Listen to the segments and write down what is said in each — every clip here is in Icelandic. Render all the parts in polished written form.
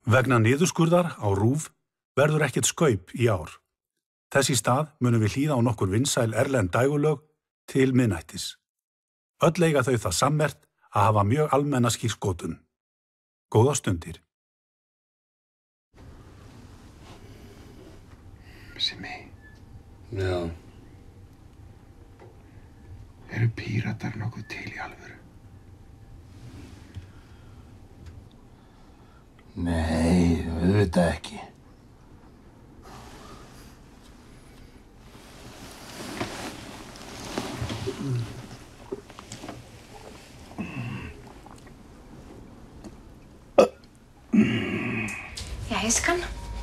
Vegna niðurskurðar á RÚV verður ekkert skaup í ár. Þess í stað munum við hlýða á nokkur vinsæl erlend dægurlög til miðnættis. Öll eiga þau það sammerkt að hafa mjög almenna skírskotun. Góða stundir. Simmi. Já. Eru píratar nokkuð til í alvöru? Nei, auðvitað ekki. Jæja, skan.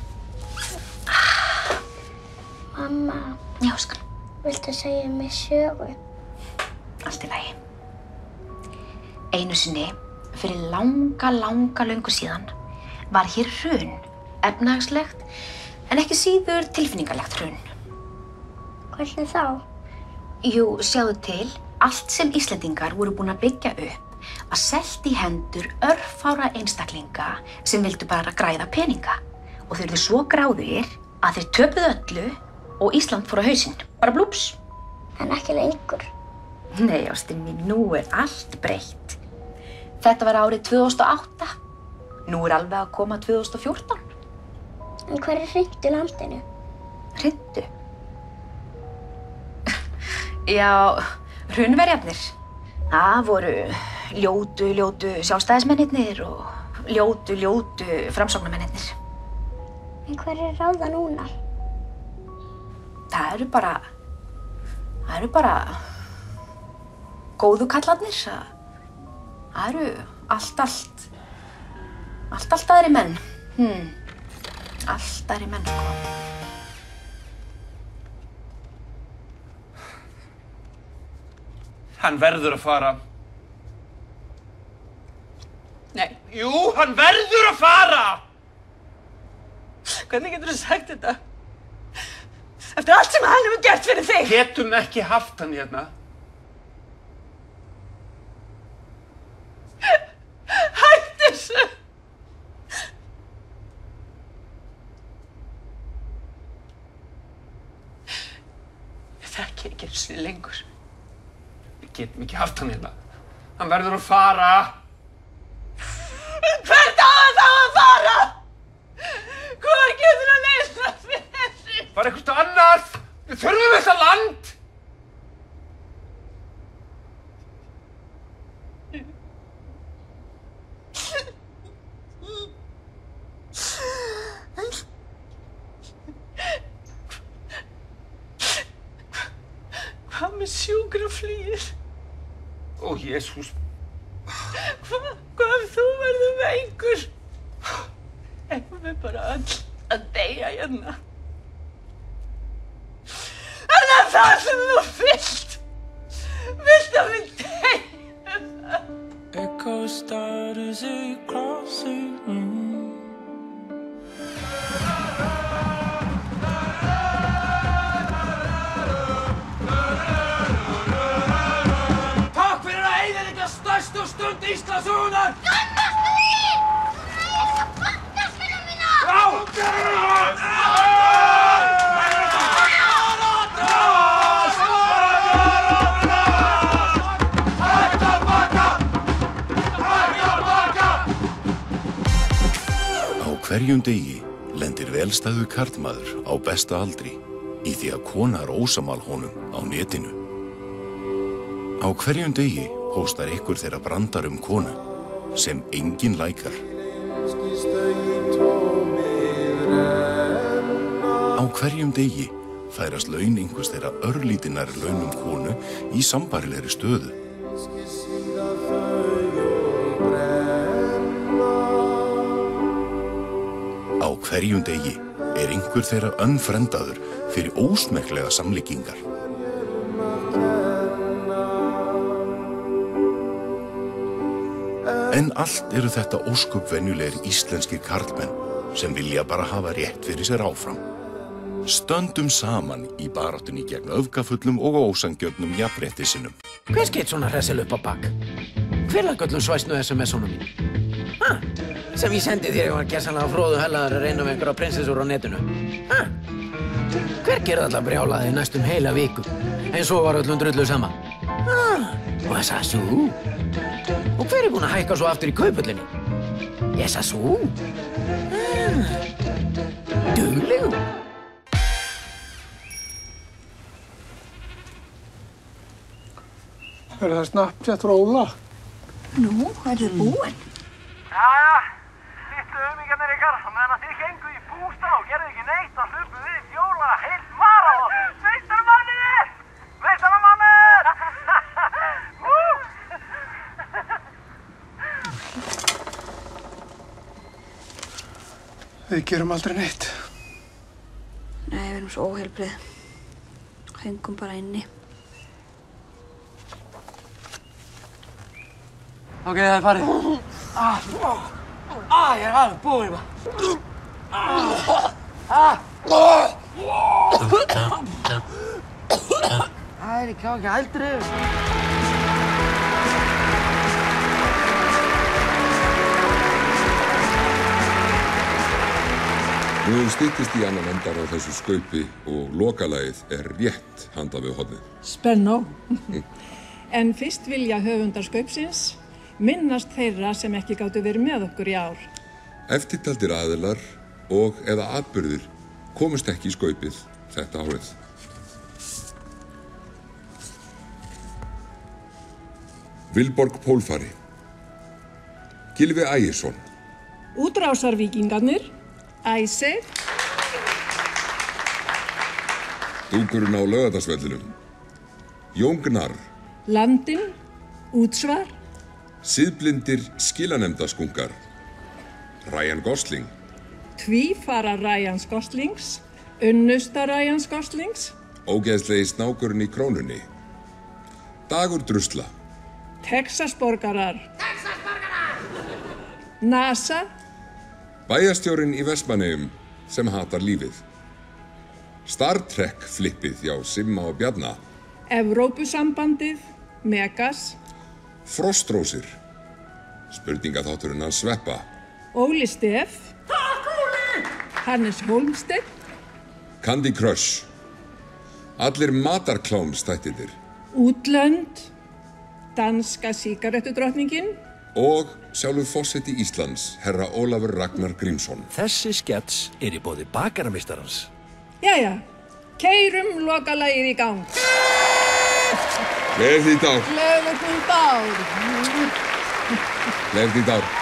Mamma, Já, skan. viltu segja mér sögu? Allt í lagi. Einu sinni, fyrir löngu síðan, var hér hrun, efnahagslegt, en ekki síður tilfinningalegt hrun. Hvernig þá? Jú, sjáðu til, allt sem Íslendingar voru búin að byggja upp var selt í hendur örfára einstaklinga sem vildu bara græða peninga. Og þau urðu svo gráðugir að þeir töpuðu öllu og Ísland fór á hausinn. Bara blúps. En ekki lengur. Nei, ástin mín, nú allt breytt. Þetta var árið 2008. Nú alveg að koma 2014. En hver hringt í landinu? Hrintu? Já, hrunverjarnir. Það voru ljótu sjálfstæðismennirnir og ljótu framsóknarmennirnir. En hver ráða núna? Það eru bara góðu kallarnir. Það eru allt aðri menn. Allt aðri menn, sko. Hann verður að fara. Nei. Jú, hann verður að fara! Hvernig getur þú sagt þetta? Eftir allt sem hann hefur gert fyrir þig! Getum ekki haft hann hérna. Hættu þessu! Ég þekki ekki einu sinni lengur. Við getum ekki haft hann hérna. Hann verður að fara. Hvert á hann þá að fara? Hvað getur hann leysa fyrir þessu? Bara eitthvað annað. Við þurfum þetta land. Hvað með sjúkraflugið? Ó, Jesús. Hvað ef þú verður veikur? Eigum við bara öll að deyja hérna? Er það sem þú vilt? Vilt að við deyjum? Echo starters across the room. Takk fyrir að eyðileggja stærstu stund Íslandssögunnar! Á hverjum degi lendir velstæður karlmaður á besta aldri í því að kona ósamál honum á netinu. Á hverjum degi póstar ykkur þeirra brandar konu sem enginn lækar. Á hverjum degi færast laun einhvers þeirra örlítinar launum konu í sambærilegri stöðu. Á hverjum degi einhver þeirra önfrendaður fyrir ósmekklega samlíkingar. En allt eru þetta ósköp venjulegir íslenskir karlmenn sem vilja bara hafa rétt fyrir sér áfram. Stöndum saman í baráttunni gegn öfgafullum og ósangjörnum jafnréttisinum. Hver skeitt svona hressileg upp á bak? Hver laggöllum svæsnu SMS-unum mín? sem ég sendi þér ég var gersamlega fróðu hellaður að reyna við einhverja prinsessur á netinu. Ha? Hver gerði alltaf brjálaði næstum heila viku, en svo var öllum drullu saman. Og það sagði svo. Og hver búinn að hækka svo aftur í kaupullinni? Ég sagði svo. Duglegur. Það Snapchat frá Óla? Nú, þið búin? Jæja, litlu aumingarnir ykkar, á meðan að þið gengu í bústað og gerðu ekki neitt, þá hlupum við fjóla heilt marathon. Meistaramannir! Meistaramannir! Við gerum aldrei neitt. Nei, við erum svo óheilbrigð. Hengum bara inni. Ok, það er farið. Ég er alveg búinn maður. Það er ekki ekki aldrei. Nú styttist í annan endar á þessu skaupi og lokalagið er rétt handa við hornið. Spennó. En fyrst vilja höfundar skaupsins minnast þeirra sem ekki gátu verið með okkur í ár. Eftirtaldir aðilar og eða atburðir komust ekki í skaupið þetta árið. Vilborg Pólfari, Gylfi Ægisson, Útrásarvíkingarnir, Æsir, Dúkurinn á Laugardalsvellinum, Jón Gnarr, Landinn, Útsvar, Siðblindir skilanemndaskungar, Ryan Gosling, Tvífara Ryans Goslings, Unnusta Ryans Goslings, Ógeðslegi snákurinn í krónunni, Dagur Drusla, Texasborgarar, NASA, Bæjarstjórinn í Vestmannaeyjum sem hatar lífið, Star Trek flippið hjá Simma og Bjarna, Evrópusambandið, Megas, Frostrósir, spurningaþátturinn að Sveppa, Óli Steff, Hannes Hólmsteinn, Candy Crush, allir matarkláms þættirnir Útlönd, danska sígarettudrottningin og sjálfur forseti Íslands, herra Ólafur Ragnar Grímsson. Þessi skets er í boði bakarameistarans. Jæja, keyrum lokalagið í gang. Gleðilegt nýtt ár. Gleðilegt nýtt ár. Gleðilegt nýtt ár.